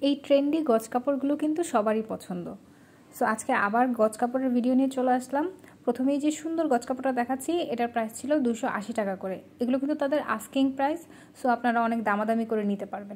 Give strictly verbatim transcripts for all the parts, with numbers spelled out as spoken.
এই ট্রেন্ডি গজ কাপড়গুলো কিন্তু সবারই পছন্দ। সো আজকে আবার গজ কাপড়ের ভিডিও নিয়ে চলে আসলাম। প্রথমেই যে সুন্দর গজ কাপড়টা দেখাচ্ছি এটার প্রাইস ছিল দুশো আশি টাকা করে। এগুলো কিন্তু তাদের আস্কিং প্রাইস, সো আপনারা অনেক দামাদামি করে নিতে পারবেন।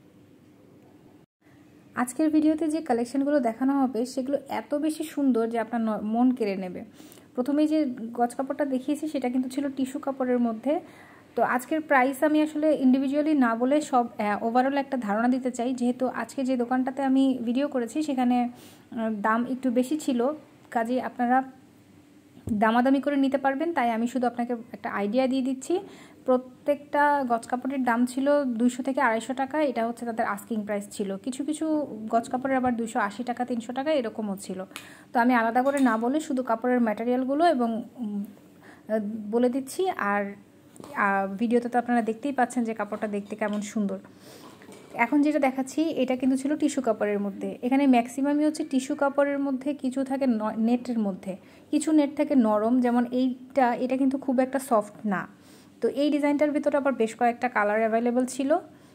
আজকের ভিডিওতে যে কালেকশনগুলো দেখানো হবে সেগুলো এত বেশি সুন্দর যে আপনার মন কেড়ে নেবে। প্রথমেই যে গজ কাপড়টা দেখিয়েছি সেটা কিন্তু ছিল টিস্যু কাপড়ের মধ্যে। তো আজকের প্রাইস আমি আসলে ইন্ডিভিজুয়ালি না বলে সব ওভারঅল একটা ধারণা দিতে চাই, যেহেতু আজকে যে দোকানটাতে আমি ভিডিও করেছি সেখানে দাম একটু বেশি ছিল, কাজেই আপনারা দামাদামি করে নিতে পারবেন। তাই আমি শুধু আপনাকে একটা আইডিয়া দিয়ে দিচ্ছি। প্রত্যেকটা গজ কাপড়ের দাম ছিল দুইশো থেকে আড়াইশো টাকা, এটা হচ্ছে তাদের আস্কিং প্রাইস ছিল। কিছু কিছু গজ কাপড়ের আবার দুইশো আশি টাকা তিনশো টাকা এরকমও ছিল। তো আমি আলাদা করে না বলে শুধু কাপড়ের ম্যাটেরিয়ালগুলো এবং বলে দিচ্ছি। আর ভিডিওতে তো আপনারা দেখতেই পাচ্ছেন যে কাপড়টা দেখতে কেমন সুন্দর। এখন যেটা দেখাচ্ছি এটা কিন্তু ছিল টিস্যু কাপড়ের মধ্যে। এখানে ম্যাক্সিমামই হচ্ছে টিস্যু কাপড়ের মধ্যে, কিছু থাকে নেটের মধ্যে, কিছু নেট থাকে নরম, যেমন এইটা এটা কিন্তু খুব একটা সফট না। তো এই ডিজাইনটার ভিতরে আবার বেশ কয়েকটা কালার অ্যাভেলেবল ছিল।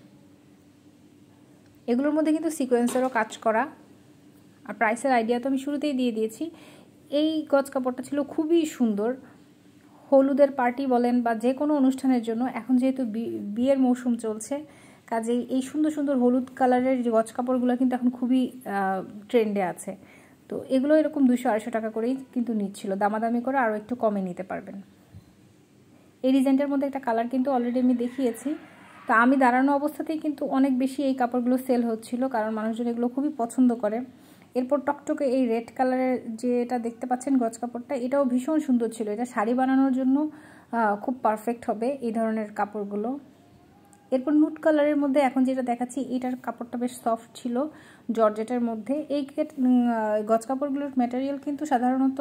এগুলোর মধ্যে কিন্তু সিকোয়েন্সেরও কাজ করা। আর প্রাইসের আইডিয়া তো আমি শুরুতেই দিয়ে দিয়েছি। এই গজ কাপড়টা ছিল খুবই সুন্দর। হলুদের পার্টি বলেন বা যে কোনো অনুষ্ঠানের জন্য, এখন যেহেতু বিয়ের মৌসুম চলছে, কাজেই এই সুন্দর সুন্দর হলুদ কালারের যে গজ কাপড়গুলো কিন্তু এখন খুবই ট্রেন্ডে আছে। তো এগুলো এরকম দুশো আড়াইশো টাকা করেই কিন্তু নিচ্ছিল, দামাদামি করে আরও একটু কমে নিতে পারবেন। এই ডিজাইনটার মধ্যে একটা কালার কিন্তু অলরেডি আমি দেখিয়েছি। তো আমি দাঁড়ানো অবস্থাতেই কিন্তু অনেক বেশি এই কাপড়গুলো সেল হচ্ছিল, কারণ মানুষজন এগুলো খুবই পছন্দ করে। এরপর টকটকে এই রেড কালারের যেটা দেখতে পাচ্ছেন গজ কাপড়টা, এটাও ভীষণ সুন্দর ছিল। এটা শাড়ি বানানোর জন্য খুব পারফেক্ট হবে এই ধরনের কাপড়গুলো। এরপর নুট কালারের মধ্যে এখন যেটা দেখাচ্ছি এটার কাপড়টা বেশ সফট ছিল, জর্জেটের মধ্যে। এই গজ কাপড়গুলোর ম্যাটেরিয়াল কিন্তু সাধারণত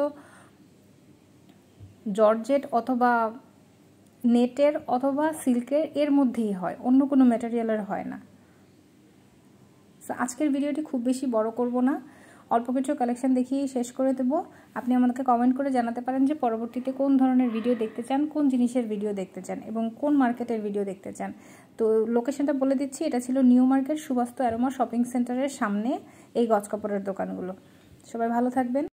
জর্জেট অথবা নেটের অথবা সিল্কের এর মধ্যেই হয়, অন্য কোনো ম্যাটেরিয়ালের হয় না। সো আজকের ভিডিওটি খুব বেশি বড় করব না, অল্প কিছু কালেকশন দেখিয়ে শেষ করে দেব। আপনি আমাকে কমেন্ট করে জানাতে পারেন যে পরবর্তীতে কোন ধরনের ভিডিও দেখতে চান, কোন জিনিসের ভিডিও দেখতে চান এবং কোন মার্কেটের ভিডিও দেখতে চান। তো লোকেশনটা বলে দিচ্ছি, এটা ছিল new market Subastu aroma shopping সেন্টারের সামনে এই গজ কাপড়ের দোকানগুলো। সবাই ভালো থাকবেন।